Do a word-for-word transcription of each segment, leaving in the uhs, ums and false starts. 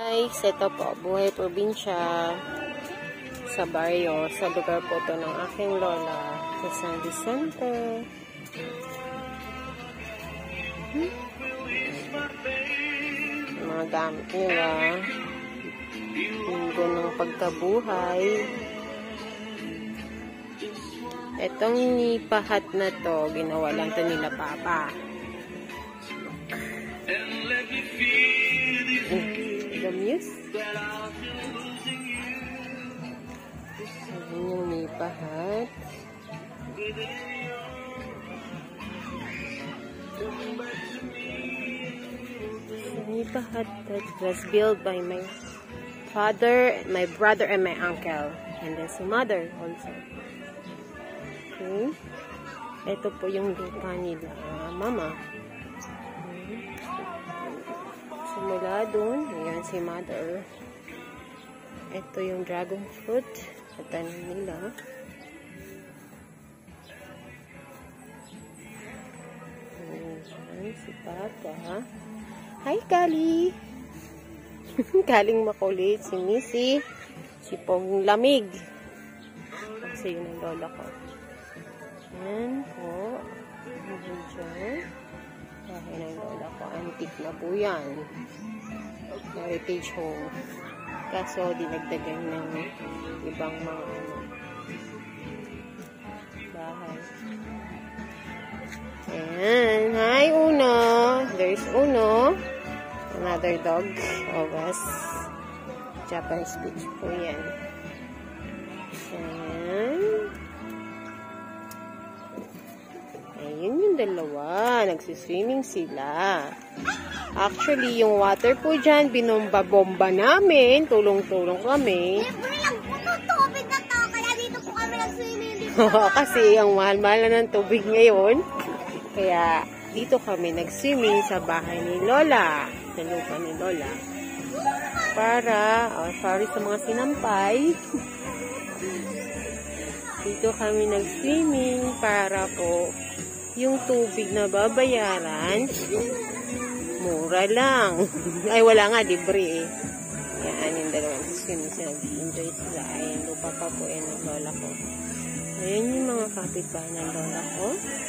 Guys, ito po, Buhay Probinsya sa baryo, sa lugar po to ng aking lola sa San Vicente. Hmm? Mga gamit nila, linggo ng pagkabuhay. Etong nipahat na to, ginawa lang to nila papa. The muse. Ayan yung nipahat. Nipahat that was built by my father, my brother, and my uncle. And then si mother also. Okay. Ito po yung lupa nila, mama. Mula doon, ayan si mother. Ito yung dragon fruit sa tanim nila. Ayan si papa. Hi Kali! Galing makulit si Missy. Si Pong lamig. Kasi yun ang lola ko. Ayan po. Ayan dyan. Bahay ng lola ko. Antique na po yan. Heritage home. Kaso, dinagdagan ng ibang mga ano, bahay. Ayan. Hi, Uno. There's Uno. Another dog of us. Japanese speech po yan. Ayan. Ayun yung dalawa. Nagsiswimming sila. Actually, yung water po dyan, binomba-bomba namin. Tulong-tulong kami. Libre lang po ito. Tubig na to. Kaya dito po kami nagswimming dito. Kasi ang mahal-mahal na ng tubig ngayon. Kaya dito kami nagswimming sa bahay ni Lola. Sa lupa ni Lola. Para, oh, sorry sa mga sinampay. Dito kami nagswimming para po yung tubig na babayaran, mura lang. Ay, wala nga, libre eh. Yan, yung dalawang swimming sila. Enjoy sila. Ayan, lupa pa po yan ng lola ko. Ayan yung mga kapitbahay ng lola ko.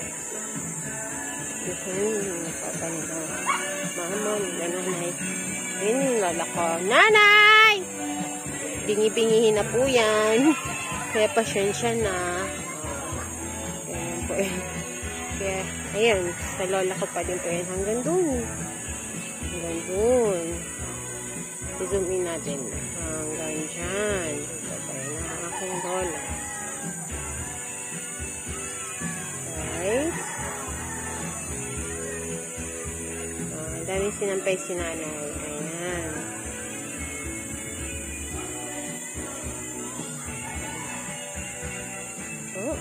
Gusto nyo yung papa nila. Mama, nila nanay. Ayan yung lola ko. Nanay! Bingi-bingihin na po yan. Kaya pasyensya na. Ayan po eh. Kaya, ayan, sa lola ko pa din po yan hanggang dun. Hanggang dun. I-zoom in natin. Hanggang dyan. Ito pa yun ang aking lola. Right? Oh, ang daming sinampay si nanay. Ayan. Oh.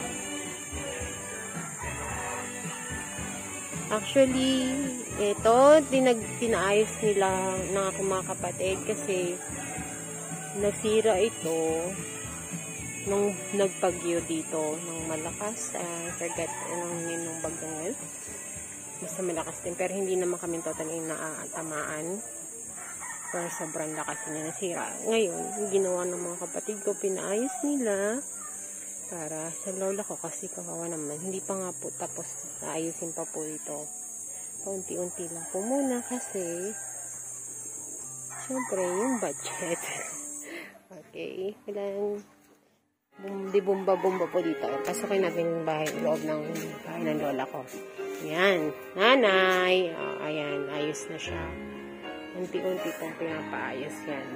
Actually, ito, tinag, tinaayos nila ng aking mga kapatid kasi nasira ito nung nagpagyo dito ng malakas. I forget anong ninong bagyong yun. Basta malakas din. Pero hindi naman kami totally naatamaan. Pero sobrang lakas niya nasira. Ngayon, ginawa ng mga kapatid ko, pinaayos nila para sa lola ko kasi kawawa naman. Hindi pa nga po tapos naayusin pa po ito. Paunti-unti lang po muna kasi syempre yung budget. Okay. Kailangan di bumba-bumba po dito. Pasukin natin yung bahay, loob ng bahay ng lola ko. Ayan. Nanay. Oh, ayan. Ayos na siya. Unti-unti pong pinapaayos yan.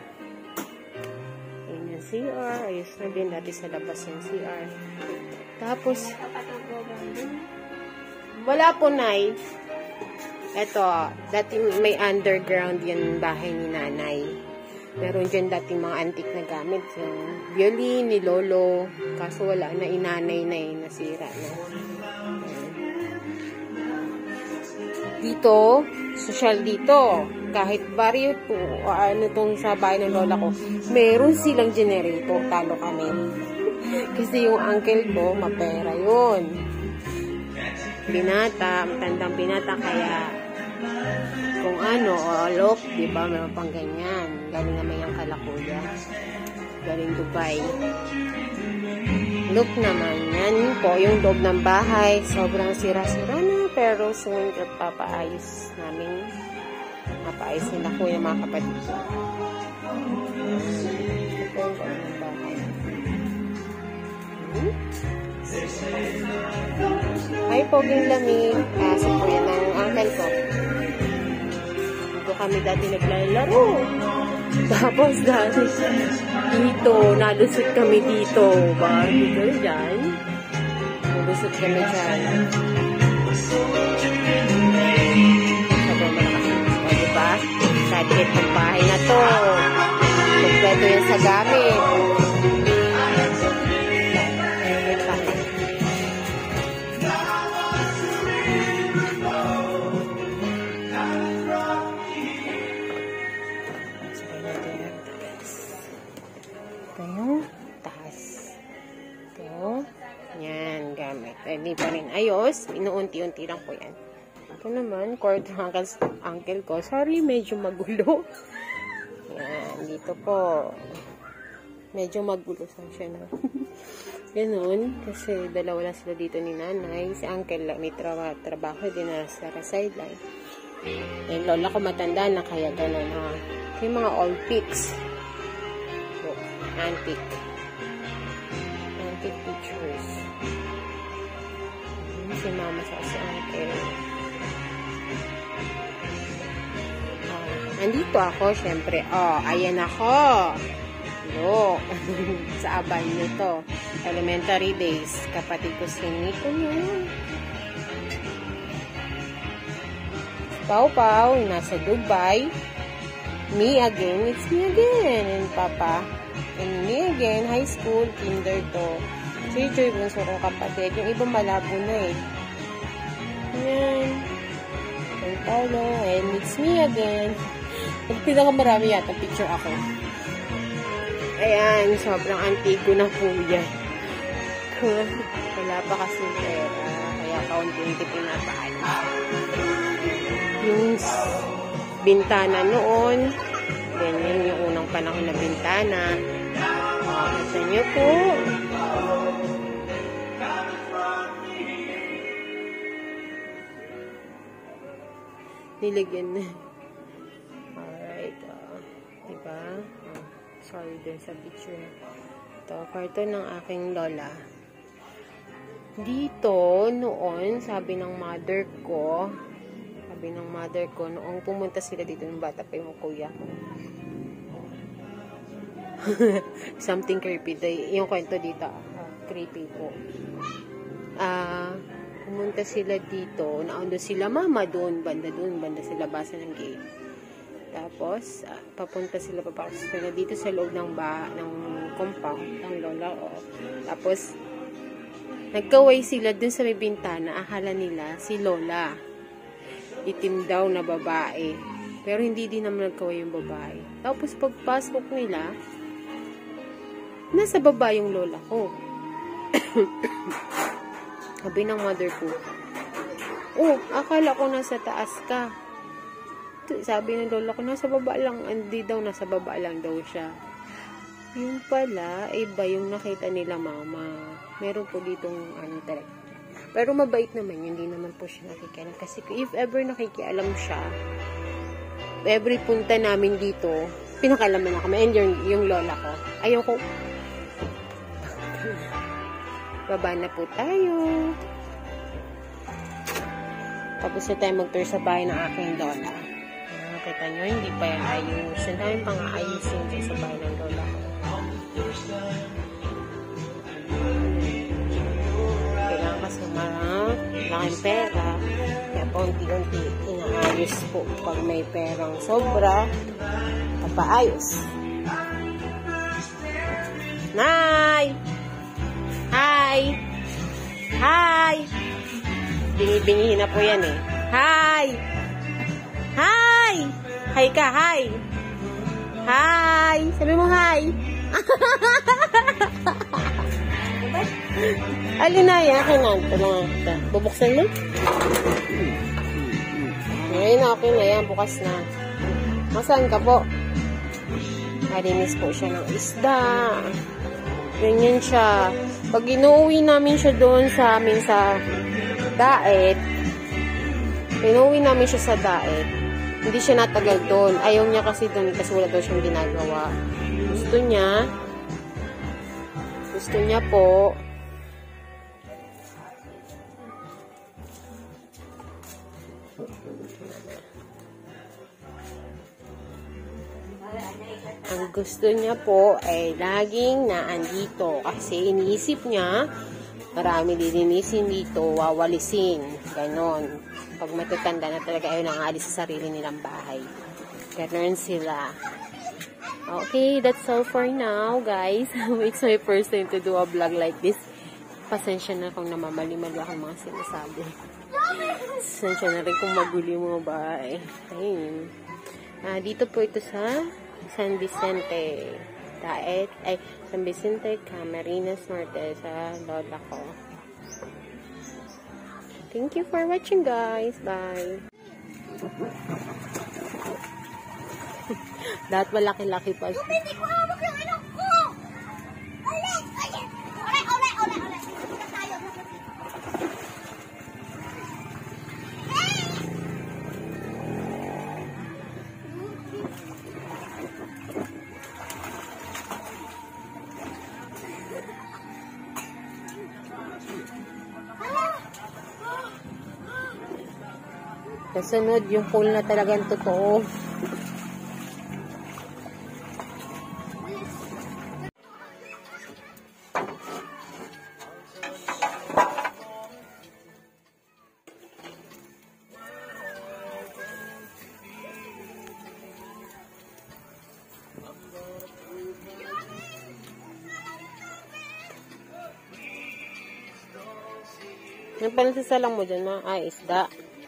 C R. Ayos na din. Dati sa labas yung C R. Tapos, wala po, Nay. Ito, dati may underground yung bahay ni nanay. Meron dyan dating mga antique na gamit. Yung violin ni Lolo. Kaso wala na, inanay na eh. Nasira na. Dito, social dito. Kahit barrio po, o ano tong sa bahay ng lola ko, meron silang generator, talo kami. Kasi yung uncle ko, mapera yun. Binata, matandang binata, kaya kung ano, o look, di ba, meron pang ganyan. Galing naman yung kalakuya. Galing Dubai. Look naman, yan po, yung loob ng bahay, sobrang sira-sira na, pero soon, papaayos namin. Mapaayos nila kuya, mga kapatid. Ito yung loob ng bahay. Hmm? Ay, poging lamig. Kasi po yan ang uncle ko. Dito kami dati naglalaro. Tapos dati dito, nalusot kami dito. Ba? Dito dyan. Nalusot kami dyan. Sabi mo na kasi. O, diba? Sadget ng bahay na to. Kompleto yan sa gamit. Hindi pa rin ayos. Inuunti-unti lang po yan. Ito naman, kwarto ng uncle, uncle ko. Sorry, medyo magulo. Yan, dito po. Medyo magulo sa siya na. Ganun. Kasi dalawa lang sila dito ni nanay. Si uncle may tra trabaho din na sa sideline. Yung lola ko matanda na kaya gano'n na. Yung mga old pics. So, antique. Antique pictures. Si mama sa si uncle. Uh, andito ako, syempre. Oh, ayan ako. Look. Sa abay nito. Elementary days. Kapatid ko si Nico yun. Pau Pau, nasa Dubai. Me again. It's me again. And Papa. And me again. High school. Kinder to. Si Joy, bunso kong kapatid. Yung iba malabo na eh. Ayan. San Paulo. And it's me again. Pinaka marami yata picture ako. Ayan. Sobrang antigo na po yan. Wala pa kasi pera. Kaya kaunti-unti pinapaalis. Yung bintana noon. Ganyan yung unang panahon na bintana. Makakita niyo po. Nilagyan na. Alright. Uh, diba? Oh, sorry din sa picture. Ito, kwarto ng aking lola. Dito, noon, sabi ng mother ko, sabi ng mother ko, noong pumunta sila dito ng bata pa yung kuya ko. Something creepy. Yung kwento dito, uh, creepy po. Ah, uh, pumunta sila dito, naando sila mama doon, banda doon, banda sa labasan ng gate. Tapos, uh, papunta sila, papasok sila dito sa loob ng ba, ng compound, ng lola. Oh. Tapos, nagkaway sila dun sa may bintana, akala nila si lola. Itim daw na babae. Pero hindi din naman nagkaway yung babae. Tapos, pagpasok nila, nasa baba yung lola ko. Sabi ng mother ko, oh, akala ko nasa taas ka. Sabi ng lola ko, nasa baba lang. Hindi daw, nasa baba lang daw siya. Yung pala, iba yung nakita nila mama. Meron po ditong ano talaga. Pero mabait naman, hindi naman po siya nakikialam. Kasi if ever nakikialam siya, every punta namin dito, pinakalaman na kami. And yung, yung lola ko, ayaw ko, baba na po tayo. Tapos na tayo mag-tour sa bahay ng aking lola. Nakita nyo, hindi pa yan ayos. Ang dami pang ayusin dyan sa bahay ng lola. Kailangan kasi marang laking pera. Kaya paunti-unti inaayos po. Pag may perang sobra, papaayos. Nay! Hi! Hi! Binibingihin na po yan eh. Hi! Hi! Hi ka, hi! Hi! Sabi mo hi! Alin na yan? Kinanta lang kita. Bubuksan mo? Ngayon, okay na yan. Bukas na. Masaan ka po? Marinis po siya ng isda. Ganyan siya. Pag inuwi namin siya doon sa amin sa daet, inuwi namin siya sa daet, hindi siya natagal doon. Ayaw niya kasi doon kasi wala daw siyang ginagawa. Gusto niya, gusto niya po, ang gusto niya po ay laging naandito kasi iniisip niya marami lilinisin dito, wawalisin, ganon. Pag matatanda na talaga ayaw nang aalis sa sarili nilang bahay, ganon sila. Okay, that's all for now, guys. It's my first time to do a vlog like this. Pasensya na kung namamali-mali akong mga sinasabi. Pasensya na rin kung maguli mo ba eh. Ayun. Ah, dito po ito sa San Vicente Daet, ay San Vicente Camarines Norte sa lola ko. Thank you for watching, guys. Bye. Lahat malaki-laki pa. Hindi ko hawak yung anak ko. Ulit, ulit. Ulit, ulit, ulit, ulit. Kita tayo. Kasunod yung pool na talagang totoo. Yung pansasalang mo dyan, ma? Ay, isda.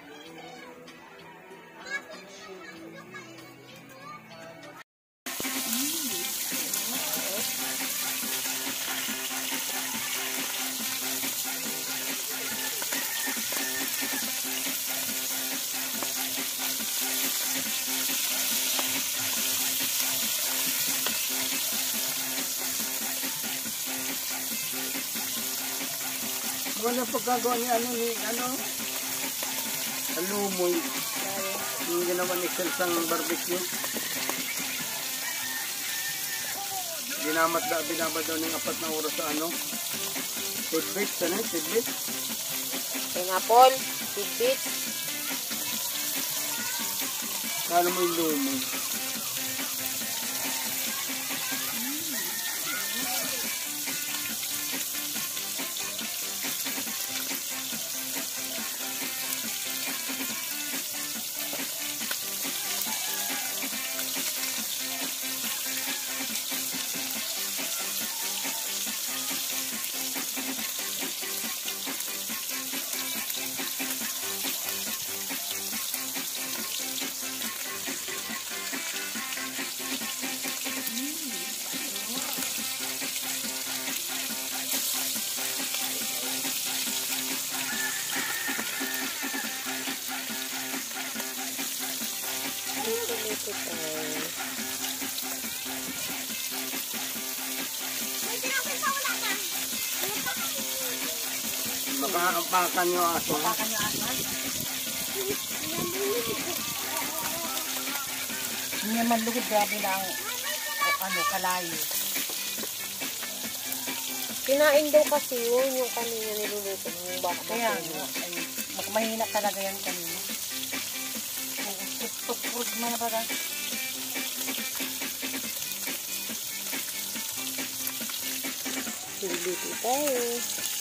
Wala pagkagawa ni ano ni ano alumoy yung ginawa ni Sel sang barbecue. Binamat da binabad daw ng apat na oras sa ano tidbit sana tidbit Pineapple, tidbit. kala mo yung lumoy. Makakampakan yung aso. Pakan yung aso. Hindi naman lugod, grabe lang ano, kalayo. Kinain daw kasi yun, yung kanina niluluto ng baka. Kaya, ay, mahina talaga yan kanina. Tuk-tuk-tuk man na ba? Dito tayo.